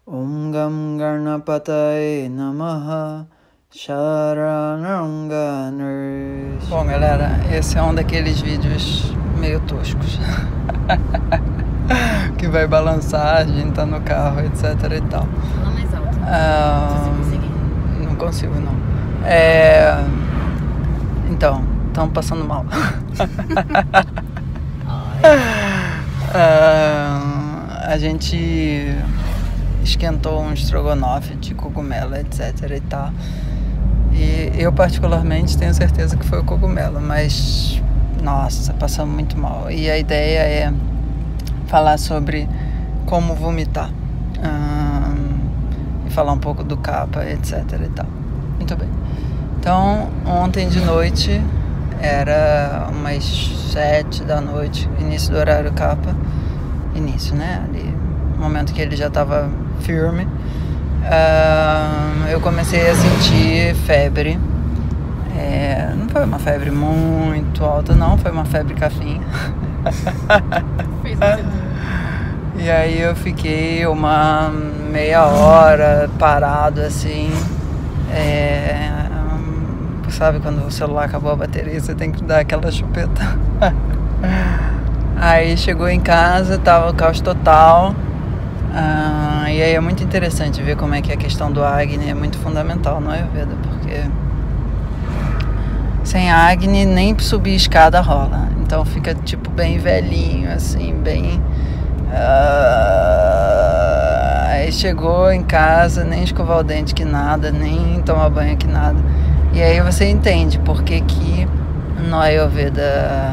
Om Gam Ganapataye Namaha Sharanam Ganesh. Bom, galera, esse é um daqueles vídeos meio toscos que vai balançar, a gente tá no carro, etc e tal. Fala mais alto. Se você conseguir. Não consigo, não. Então, estamos passando mal. A gente esquentou um estrogonofe de cogumelo, etc e tal. E eu particularmente tenho certeza que foi o cogumelo, mas nossa, passamos muito mal. E a ideia é falar sobre como vomitar e falar um pouco do Kapha, etc e tal. Muito bem. Então, ontem de noite era umas 7 da noite, início do horário Kapha. Início, né? Ali, momento que ele já estava firme. Eu comecei a sentir febre. Não foi uma febre muito alta, não. Foi uma febre cafinha. Fez E aí eu fiquei uma meia hora parado assim. Sabe quando o celular acabou a bateria, você tem que dar aquela chupeta. Aí chegou em casa, tava o caos total. E aí é muito interessante ver como é que a questão do Agni é muito fundamental no Ayurveda, porque sem Agni nem subir escada rola. Então fica tipo bem velhinho, assim, bem... Aí chegou em casa, nem escovar o dente que nada, nem tomar banho que nada. E aí você entende por que no Ayurveda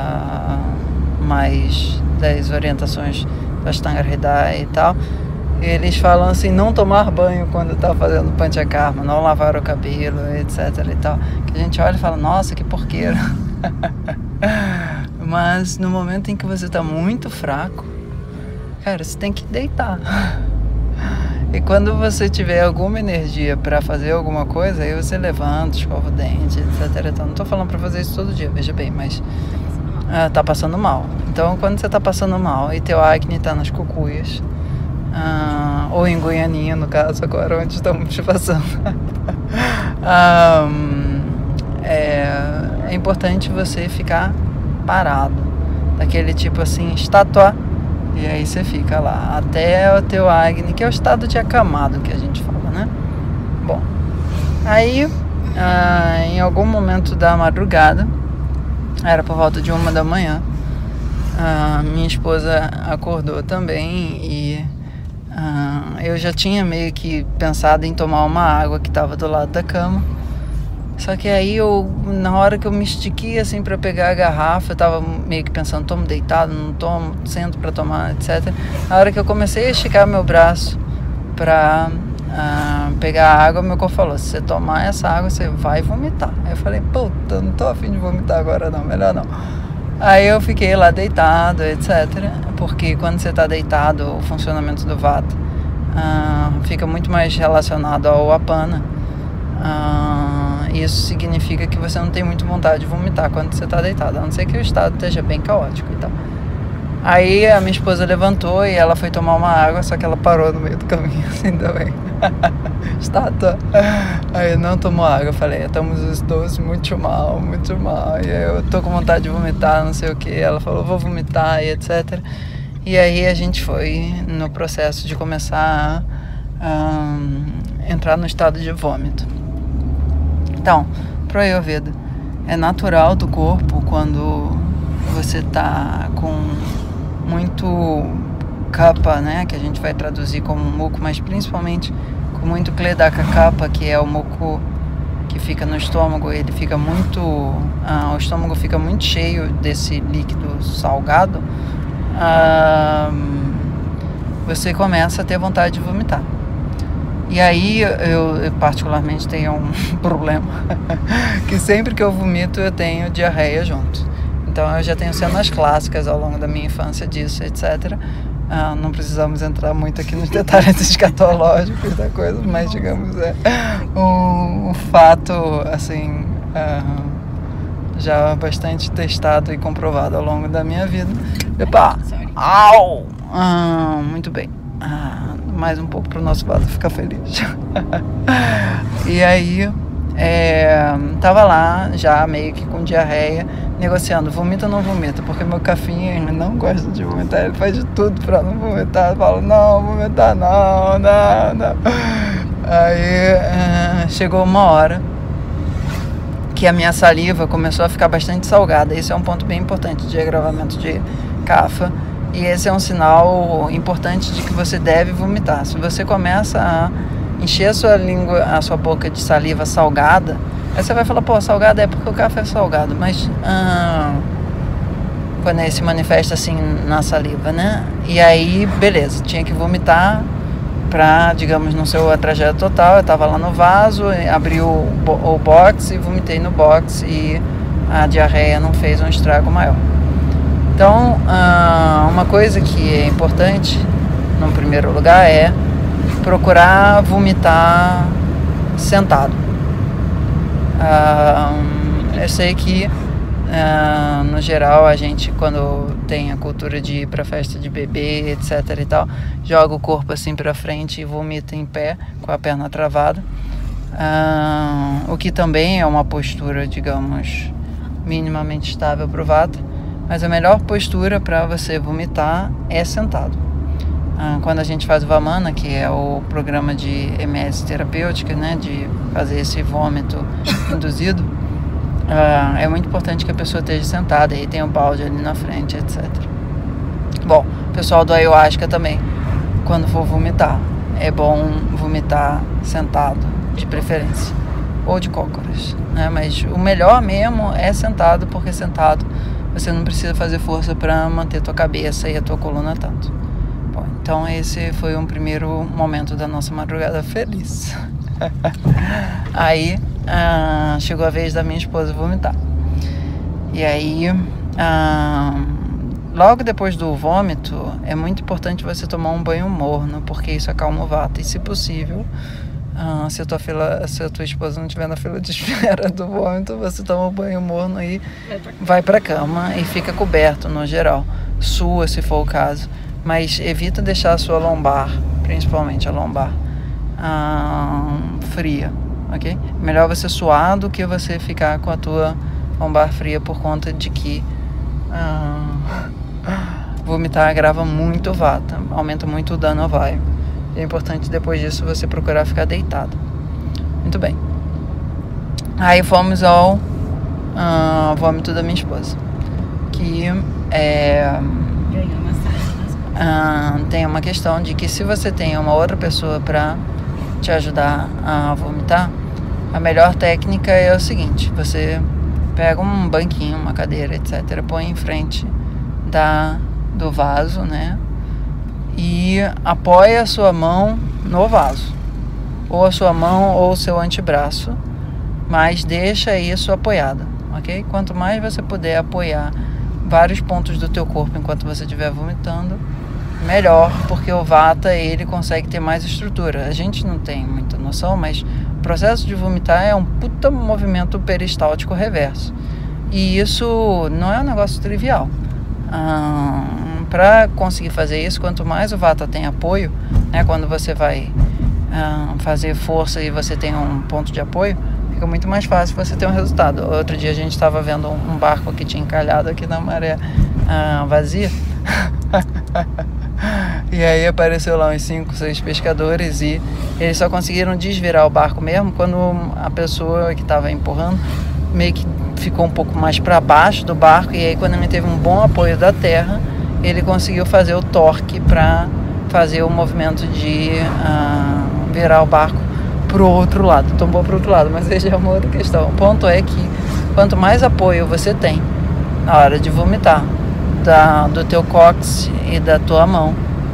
mais das orientações do Ashtanga Hridaya e tal, eles falam assim, não tomar banho quando está fazendo Panchakarma, não lavar o cabelo, etc e tal. Que a gente olha e fala, nossa, que porqueira. Mas no momento em que você está muito fraco, cara, você tem que deitar. E quando você tiver alguma energia para fazer alguma coisa, aí você levanta, escova o dente, etc. Então, não estou falando para fazer isso todo dia, veja bem, mas tá passando mal. Então, quando você tá passando mal e teu acne tá nas cucuias, ou em Goianinha, no caso, agora onde estamos passando, é importante você ficar parado, daquele tipo assim, estátua. E aí você fica lá, até o teu acne, que é o estado de acamado que a gente fala, né? Bom, aí em algum momento da madrugada, era por volta de 1 da manhã, minha esposa acordou também e eu já tinha meio que pensado em tomar uma água que estava do lado da cama. Só que aí na hora que eu me estiquei assim para pegar a garrafa, eu tava meio que pensando, tomo deitado, não tomo, sento para tomar, etc. Na hora que eu comecei a esticar meu braço para pegar a água, meu corpo falou, se você tomar essa água, você vai vomitar. Aí eu falei, puta, não tô afim de vomitar agora não, melhor não. Aí eu fiquei lá deitado, etc. Porque quando você tá deitado, o funcionamento do Vata fica muito mais relacionado ao Apana. Isso significa que você não tem muita vontade de vomitar quando você está deitado, a não ser que o estado esteja bem caótico e tal. Aí a minha esposa levantou e ela foi tomar uma água, só que ela parou no meio do caminho assim também. Estátua. Aí não tomou água, eu falei, estamos os dois muito mal, muito mal. E aí eu tô com vontade de vomitar, não sei o que. Ela falou, vou vomitar e etc. E aí a gente foi no processo de começar a entrar no estado de vômito. Então, pro Ayurveda, é natural do corpo quando você tá com muito Kapha, né, que a gente vai traduzir como muco, mas principalmente com muito Kledaka Kapha, que é o muco que fica no estômago, ele fica muito, o estômago fica muito cheio desse líquido salgado, você começa a ter vontade de vomitar. E aí eu particularmente tenho um problema, que sempre que eu vomito eu tenho diarreia junto. Então eu já tenho cenas clássicas ao longo da minha infância disso, etc. Não precisamos entrar muito aqui nos detalhes escatológicos da coisa, mas digamos, é um fato assim, já bastante testado e comprovado ao longo da minha vida. Epa! Au! Muito bem. mais um pouco para o nosso vaso ficar feliz. E aí, tava lá, já meio que com diarreia, negociando, vomita ou não vomita, porque meu cafinho não gosta de vomitar, ele faz de tudo pra não vomitar. Eu falo, não, vomitar não. Aí chegou uma hora que a minha saliva começou a ficar bastante salgada. Esse é um ponto bem importante de agravamento de CAFA, e esse é um sinal importante de que você deve vomitar. Se você começa a encher a sua boca de saliva salgada, aí você vai falar, pô, salgada é porque o café é salgado, mas quando ele se manifesta assim na saliva, né? E aí, beleza, tinha que vomitar pra, digamos, não ser a tragédia total. Eu tava lá no vaso, abri o box e vomitei no box, e a diarreia não fez um estrago maior. Então, uma coisa que é importante, no primeiro lugar, é procurar vomitar sentado. Eu sei que, no geral, a gente, quando tem a cultura de ir pra festa de bebê, etc e tal, joga o corpo assim pra frente e vomita em pé, com a perna travada. O que também é uma postura, digamos, minimamente estável pro vata, mas a melhor postura para você vomitar é sentado. Quando a gente faz o Vamana, que é o programa de MS terapêutica, né, de fazer esse vômito induzido, é muito importante que a pessoa esteja sentada, e tem um balde ali na frente, etc. Bom, o pessoal do Ayahuasca também, quando for vomitar, é bom vomitar sentado, de preferência, ou de cócoras, né? Mas o melhor mesmo é sentado, porque sentado você não precisa fazer força para manter tua cabeça e a tua coluna tanto. Bom, então esse foi um primeiro momento da nossa madrugada feliz. Aí chegou a vez da minha esposa vomitar. E aí, logo depois do vômito, é muito importante você tomar um banho morno, porque isso acalma o vata. E, se possível, se a tua esposa não estiver na fila de espera do vômito, você toma um banho morno e vai pra cama e fica coberto no geral. Sua, se for o caso, mas evita deixar a sua lombar, principalmente a lombar, fria, ok? Melhor você suar do que você ficar com a tua lombar fria, por conta de que vomitar agrava muito o vata, aumenta muito o dano ao vaio. É importante depois disso você procurar ficar deitado. Muito bem. Aí fomos ao vômito da minha esposa, que tem uma questão de que, se você tem uma outra pessoa para te ajudar a vomitar, a melhor técnica é o seguinte: você pega um banquinho, uma cadeira, etc., põe em frente do vaso, né? E apoia a sua mão no vaso, ou a sua mão ou o seu antebraço, mas deixa isso apoiado, ok? Quanto mais você puder apoiar vários pontos do teu corpo enquanto você estiver vomitando, melhor, porque o vata, ele consegue ter mais estrutura. A gente não tem muita noção, mas o processo de vomitar é um puta movimento peristáltico reverso, e isso não é um negócio trivial. Para conseguir fazer isso, quanto mais o vata tem apoio, né, quando você vai fazer força e você tem um ponto de apoio, fica muito mais fácil você ter um resultado. Outro dia a gente estava vendo um barco que tinha encalhado aqui na maré vazia e aí apareceu lá uns 5, 6 pescadores, e eles só conseguiram desvirar o barco mesmo quando a pessoa que estava empurrando meio que ficou um pouco mais para baixo do barco, e aí, quando ele teve um bom apoio da terra, ele conseguiu fazer o torque para fazer o movimento de virar o barco para o outro lado. Tombou para o outro lado, mas aí já é uma outra questão. O ponto é que, quanto mais apoio você tem na hora de vomitar, do teu cóccix e da tua mão,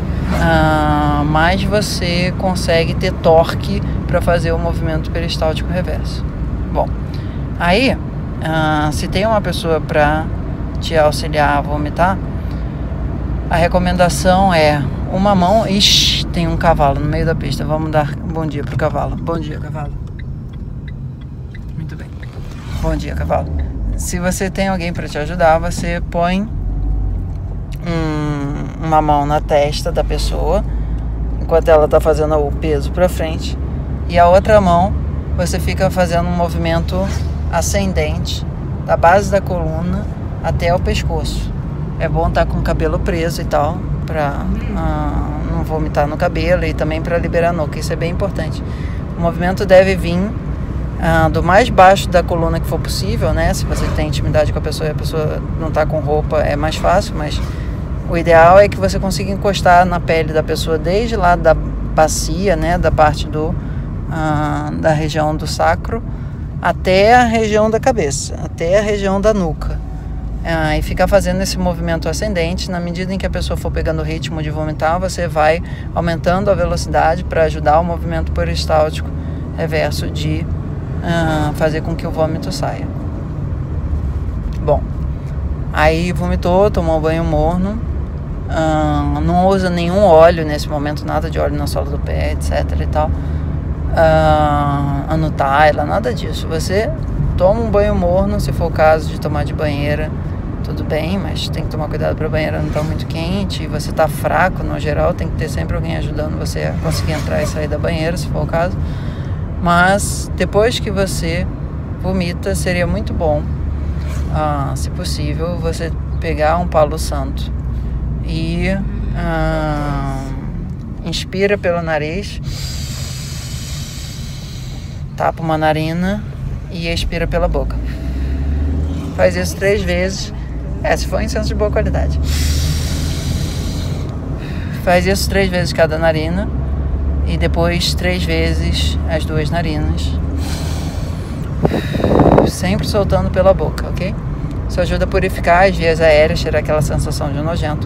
mais você consegue ter torque para fazer o movimento peristáltico reverso. Bom, aí, se tem uma pessoa para te auxiliar a vomitar, a recomendação é uma mão. Ixi, tem um cavalo no meio da pista. Vamos dar bom dia pro cavalo. Bom dia, cavalo. Muito bem. Bom dia, cavalo. Se você tem alguém para te ajudar, você põe uma mão na testa da pessoa, enquanto ela está fazendo o peso para frente, e a outra mão você fica fazendo um movimento ascendente da base da coluna até o pescoço. É bom estar com o cabelo preso e tal, para não vomitar no cabelo e também para liberar nuca. Isso é bem importante. O movimento deve vir do mais baixo da coluna que for possível, né? Se você tem intimidade com a pessoa e a pessoa não está com roupa, é mais fácil, mas o ideal é que você consiga encostar na pele da pessoa desde lá da bacia, né? Da parte da região do sacro até a região da cabeça, até a região da nuca. E ficar fazendo esse movimento ascendente. Na medida em que a pessoa for pegando o ritmo de vomitar, você vai aumentando a velocidade para ajudar o movimento peristáltico reverso de fazer com que o vômito saia. Bom, aí vomitou, tomou banho morno, não usa nenhum óleo nesse momento, nada de óleo na sola do pé, etc e tal, Nutella, nada disso. Você toma um banho morno, se for o caso de tomar de banheira, tudo bem, mas tem que tomar cuidado para a banheira não estar muito quente, e você está fraco no geral, tem que ter sempre alguém ajudando você a conseguir entrar e sair da banheira, se for o caso. Mas depois que você vomita, seria muito bom, se possível, você pegar um palo santo e inspira pelo nariz, tapa uma narina e expira pela boca. Faz isso 3 vezes, se for incenso de boa qualidade. Faz isso 3 vezes cada narina e depois 3 vezes as 2 narinas, sempre soltando pela boca, ok? Isso ajuda a purificar as vias aéreas, tirar aquela sensação de nojento.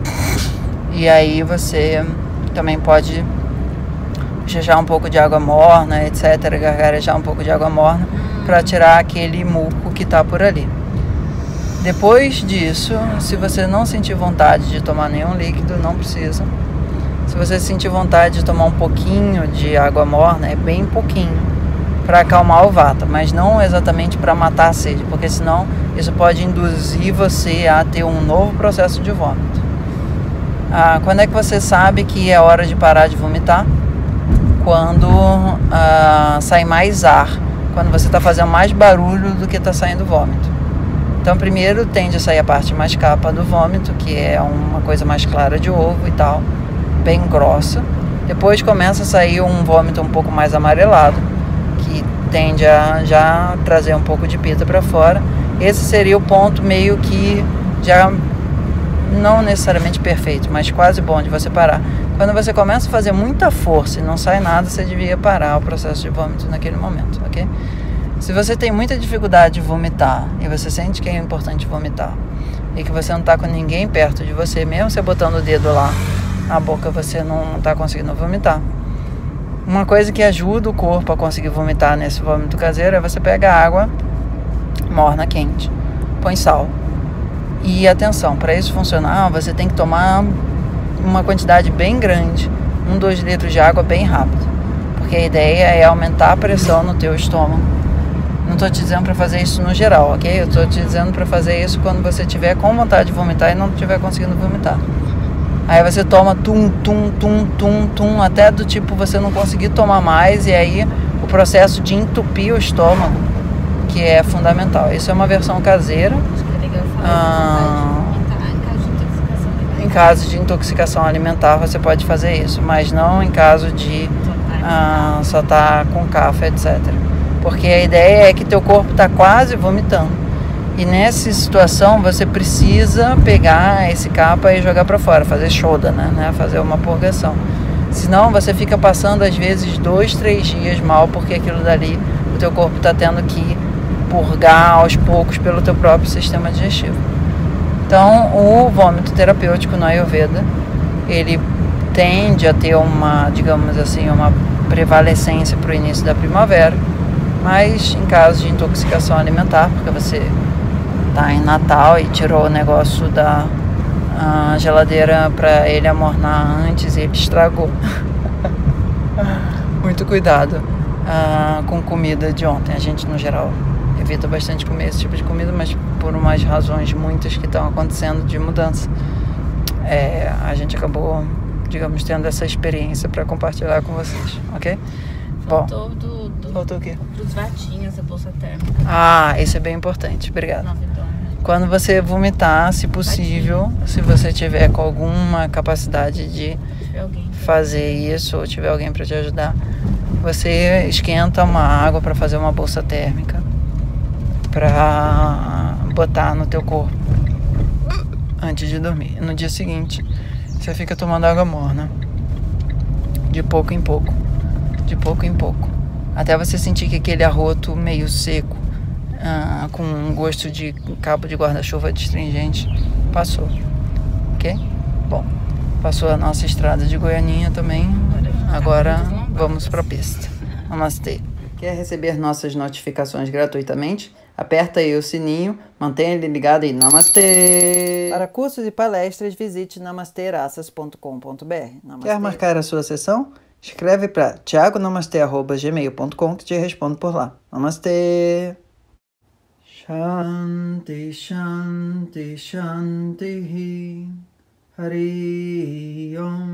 E aí você também pode jejar um pouco de água morna, etc, gargarejar um pouco de água morna para tirar aquele muco que está por ali. Depois disso, se você não sentir vontade de tomar nenhum líquido, não precisa. Se você sentir vontade de tomar um pouquinho de água morna, é bem pouquinho, para acalmar o vata, mas não exatamente para matar a sede, porque senão isso pode induzir você a ter um novo processo de vômito. Quando é que você sabe que é hora de parar de vomitar? Quando sai mais ar, quando você está fazendo mais barulho do que está saindo vômito. Então primeiro tende a sair a parte mais capa do vômito, que é uma coisa mais clara de ovo e tal, bem grossa. Depois começa a sair um vômito um pouco mais amarelado, que tende a já trazer um pouco de pita para fora. Esse seria o ponto meio que já não necessariamente perfeito, mas quase bom de você parar. Quando você começa a fazer muita força e não sai nada, você devia parar o processo de vômito naquele momento, ok? Se você tem muita dificuldade de vomitar e você sente que é importante vomitar e que você não está com ninguém perto de você, mesmo você botando o dedo lá na boca, você não está conseguindo vomitar. Uma coisa que ajuda o corpo a conseguir vomitar nesse vômito caseiro é você pega água morna quente, põe sal. E atenção, para isso funcionar, você tem que tomar uma quantidade bem grande, 2 litros de água bem rápido, porque a ideia é aumentar a pressão no teu estômago. Não estou te dizendo para fazer isso no geral, ok? Eu estou te dizendo para fazer isso quando você estiver com vontade de vomitar e não estiver conseguindo vomitar. Aí você toma tum, até do tipo você não conseguir tomar mais, e aí o processo de entupir o estômago, que é fundamental. Isso é uma versão caseira. Em caso de intoxicação alimentar você pode fazer isso, mas não em caso de só estar com cafa, etc. Porque a ideia é que teu corpo está quase vomitando. E nessa situação você precisa pegar esse capa e jogar para fora, fazer shodana, né? Fazer uma purgação. Senão você fica passando às vezes 2, 3 dias mal, porque aquilo dali o teu corpo está tendo que purgar aos poucos pelo teu próprio sistema digestivo. Então o vômito terapêutico no Ayurveda, ele tende a ter uma, digamos assim, uma prevalecência para o início da primavera, mas em caso de intoxicação alimentar, porque você está em Natal e tirou o negócio da geladeira para ele amornar antes e ele estragou. Muito cuidado com comida de ontem. A gente, no geral, evita bastante comer esse tipo de comida, mas por umas razões muitas que estão acontecendo de mudança, a gente acabou digamos, tendo essa experiência para compartilhar com vocês, ok? Faltou Faltou o quê? Dos vatinhos, a bolsa térmica. Ah, isso é bem importante, obrigada. Quando você vomitar, se possível, se você tiver com alguma capacidade de fazer isso, ou tiver alguém para te ajudar, você esquenta uma água para fazer uma bolsa térmica, para botar no teu corpo antes de dormir. No dia seguinte, você fica tomando água morna, de pouco em pouco, até você sentir que aquele arroto meio seco, com um gosto de cabo de guarda-chuva astringente, passou, ok? Bom, passou a nossa estrada de Goianinha também, agora vamos para a pista. Namastê. Quer receber nossas notificações gratuitamente? Aperta aí o sininho, mantenha ele ligado aí. Namastê! Para cursos e palestras, visite namasteraças.com.br. Quer marcar a sua sessão? Escreve para thiagonamastê@gmail.com que te respondo por lá. Namastê! Shanti, Shanti, Shanti, Hari Om.